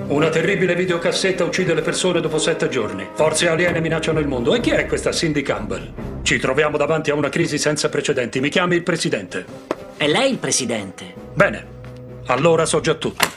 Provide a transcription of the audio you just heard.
Una terribile videocassetta uccide le persone dopo 7 giorni. Forze aliene minacciano il mondo. E chi è questa Cindy Campbell? Ci troviamo davanti a una crisi senza precedenti. Mi chiami il Presidente. È lei il Presidente? Bene, allora so già tutto.